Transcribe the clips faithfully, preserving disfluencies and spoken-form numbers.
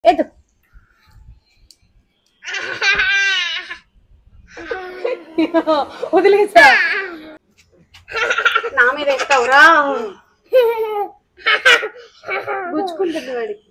ఎత్తు వదిలేసా నా మీద ఎత్తావురా గుచ్చుకుంటుంది వాడికి.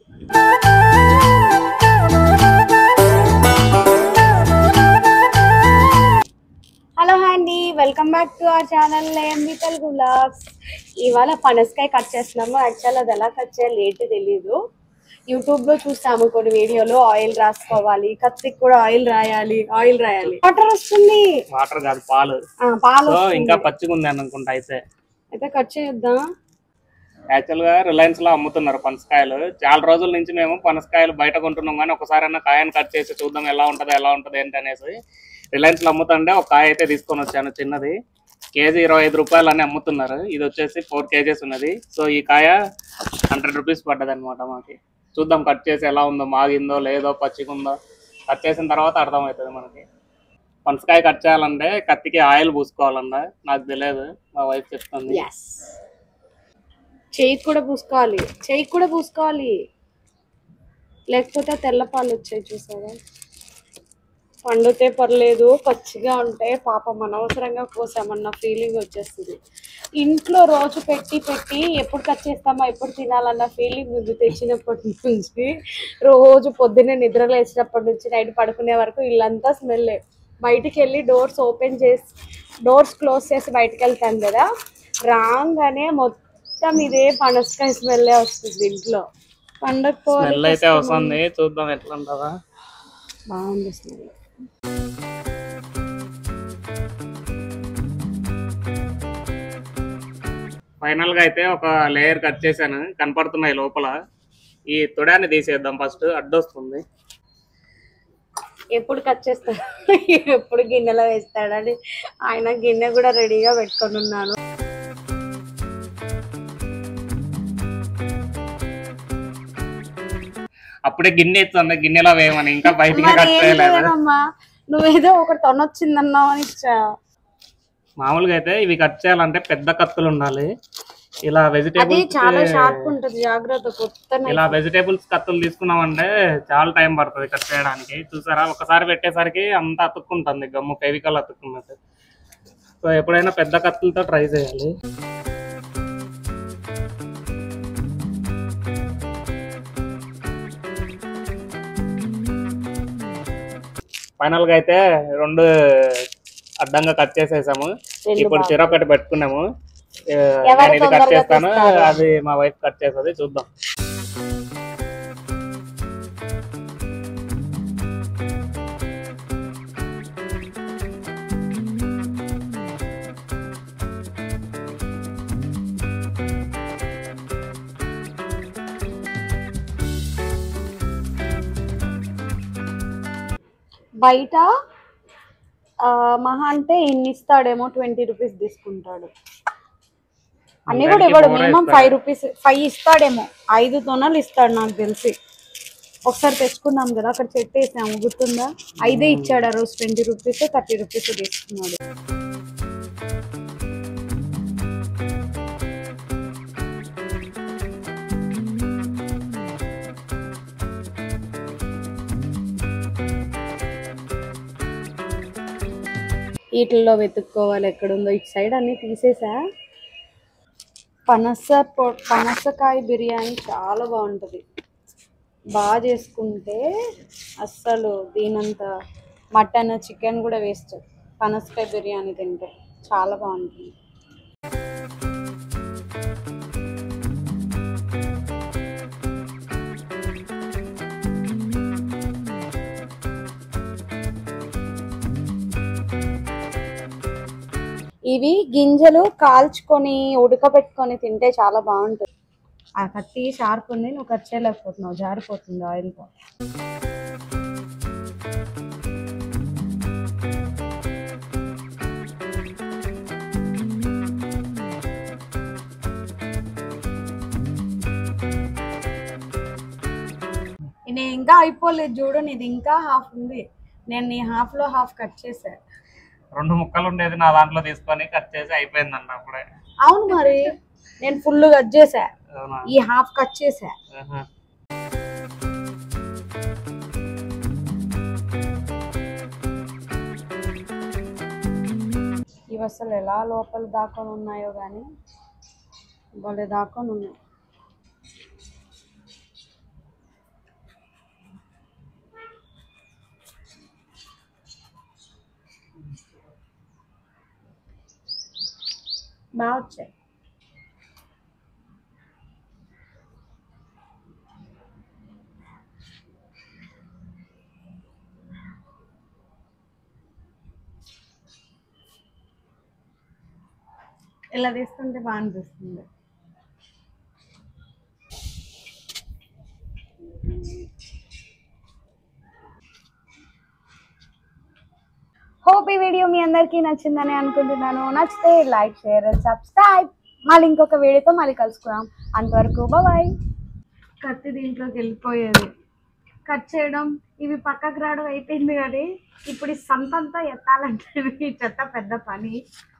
హలో అండి, welcome back to our channel AMB Telugu vlogs. ఇవాళ పనసకాయ కట్ చేస్తున్నాము. యాక్చువల్ అది ఎలా కట్ చేయాలి ఏంటి తెలీదు. యూట్యూబ్ లో చూస్తాము కొన్ని వీడియోలు. ఆయిల్ రాసుకోవాలి, కత్తికి కూడా ఆయిల్ రాయాలి ఆయిల్ రాయాలి వాటర్ వస్తుంది. వాటర్ కాదు, పాలు. పాలు ఇంకా పచ్చిగా ఉంది అనుకుంటా. అయితే అయితే కట్ చేద్దాం. యాక్చువల్ గా రిలయన్స్ లో అమ్ముతున్నారు పనసకాయలు. చాలా రోజుల నుంచి మేము పనసకాయలు బయట కొంటున్నాం, కానీ ఒకసారైనా కాయను కట్ చేసి చూద్దాం ఎలా ఉంటది ఎలా ఉంటది ఏంటి అనేసి రిలయన్స్ లో అమ్ముతుంటే ఒక కాయ అయితే తీసుకొని వచ్చాను. చిన్నది కేజీ ఇరవై ఐదు రూపాయలు అని అమ్ముతున్నారు. ఇది వచ్చేసి ఫోర్ కేజీస్ ఉన్నది. సో ఈ కాయ హండ్రెడ్ రూపీస్ పడ్డది అనమాట మాకి. చూద్దాం కట్ చేసి ఎలా ఉందో, మాగిందో లేదో పచ్చిగా ఉందో. కట్ చేసిన తర్వాత అర్థమవుతుంది మనకి. పనసకాయ కట్ చేయాలంటే కత్తికి ఆయిల్ పూసుకోవాలన్న, నాకు తెలియదు, మా వైఫ్ చెప్తుంది. చెయ్యి కూడా పూసుకోవాలి, చెయ్యి కూడా పూసుకోవాలి, లేకపోతే తెల్ల పాలు వచ్చాయి చూసారా. పండితే పర్లేదు, పచ్చిగా ఉంటే పాపం అనవసరంగా కోసామన్న ఫీలింగ్ వచ్చేస్తుంది. ఇంట్లో రోజు పెట్టి పెట్టి ఎప్పుడు కట్ చేస్తామో ఎప్పుడు తినాలన్న ఫీలింగ్ ఉంది తెచ్చినప్పటి నుంచి. రోజు పొద్దున్నే నిద్ర లేచినప్పటి నుంచి నైట్ పడుకునే వరకు ఇల్లంతా స్మెల్. బయటికి వెళ్ళి డోర్స్ ఓపెన్ చేసి డోర్స్ క్లోజ్ చేసి బయటకు వెళ్తాం కదా, రాగానే మొత్తం ఇదే పనసకాయ స్మెల్ వస్తుంది ఇంట్లో. పండగ అయితే వస్తుంది, చూద్దాం ఎట్లా ఉంటుందా. బాగుంది స్మెల్. ఫైనల్ గా అయితే ఒక లేయర్ కట్ చేశాను, కనపడుతున్నాయి లోపల. ఈ తొడాన్ని తీసేద్దాం ఫస్ట్, అడ్డొస్తుంది. ఎప్పుడు కట్ చేస్తాడు, ఎప్పుడు గిన్నెలో వేస్తాడని ఆయన గిన్నె కూడా రెడీగా పెట్టుకొని ఉన్నాను. అప్పుడే గిన్నె ఇస్తుంది, గిన్నెలో వేయమని, ఇంకా బయటికి కట్ చేయలేదు. నువ్వేదో ఒకటి తొనొచ్చిందన్నావు అని ఇచ్చా. మామూలుగా అయితే ఇవి కట్ చేయాలంటే పెద్ద కత్తులు ఉండాలి. ఇలా వెజిటేబుల్స్ చాలా షార్ప్ ఉంటుంది, జాగ్రత్త. ఇలా వెజిటేబుల్స్ కత్తులు తీసుకున్నామంటే చాలా టైం పడుతుంది కట్ చేయడానికి. చూసారా, ఒకసారి పెట్టేసరికి అంతా అతుక్కుంటుంది, గమ్ము ఫెవికల్ అతుక్కున్నట్టు. సో ఎప్పుడైనా పెద్ద కత్తులతో ట్రై చేయాలి. ఫైనల్ గా అయితే రెండు అడ్డంగా కట్ చేసేసాము. ఇప్పుడు చిరొకటి పెట్టుకున్నాము. నేను ఇది కట్ చేస్తాను, అది మా వైఫ్ కట్ చేస్తుంది. చూద్దాం. బయట మహా అంటే ఇన్ని ఇస్తాడేమో, ట్వంటీ రూపీస్ తీసుకుంటాడు. అన్ని కూడా ఇవ్వడు, మినిమం ఫైవ్ రూపీస్ ఫైవ్ ఇస్తాడేమో. ఐదు తొనలు ఇస్తాడు నాకు తెలిసి. ఒకసారి తెచ్చుకున్నాం కదా, అక్కడ చెట్టు వేసాము గుర్తుందా, ఐదే ఇచ్చాడు ఆ రోజు. ట్వంటీ రూపీస్ థర్టీ రూపీస్ తీసుకున్నాడు. వీటిల్లో వెతుక్కోవాలి ఎక్కడుందో. ఇటు సైడ్ అన్ని తీసేసా. పనస పనసకాయ బిర్యానీ చాలా బాగుంటుంది. బాగా చేసుకుంటే అస్సలు దీనంత మటన్ చికెన్ కూడా వేస్ట్. పనసకాయ బిర్యానీ తింటే చాలా బాగుంటుంది. ఇవి గింజలు కాల్చుకొని ఉడకబెట్టుకొని తింటే చాలా బాగుంటుంది. ఆ కత్తి షార్ప్ ఉంది, నువ్వు కట్ చేయలేకపోతున్నావు, జారిపోతుంది ఆయిల్తో. నేను ఇంకా అయిపోలేదు చూడు, నీది ఇంకా హాఫ్ ఉంది. నేను నీ హాఫ్ లో హాఫ్ కట్ చేసా. రెండు ముక్కలు ఉండేది నా దాంట్లో తీసుకొని కట్ చేసి అయిపోయిందండి అప్పుడే. అవును మరి, నేను ఫుల్ కట్ చేసా, ఈ హాఫ్ కట్ చేసా. ఇవి అసలు ఎలా లోపల దాకొని ఉన్నాయో కానీ భలే దాకొని ఉన్నాయి. బాగా వచ్చాయి. ఇలా తీసుకుంటే బాగా అనిపిస్తుంది. హోప్ ఈ వీడియో మీ అందరికీ నచ్చిందని అనుకుంటున్నాను. నచ్చితే లైక్, షేర్, సబ్స్క్రైబ్. మళ్ళీ ఇంకొక వీడియోతో మళ్ళీ కలుసుకున్నాం. అంతవరకు బాయ్. కత్తి దీంట్లోకి వెళ్ళిపోయేది, కట్ చేయడం ఇవి పక్కకు రావడం అయిపోయింది. కానీ ఇప్పుడు ఈ సంతంతా ఎత్తాలంటే ఈ చెత్త పెద్ద పని.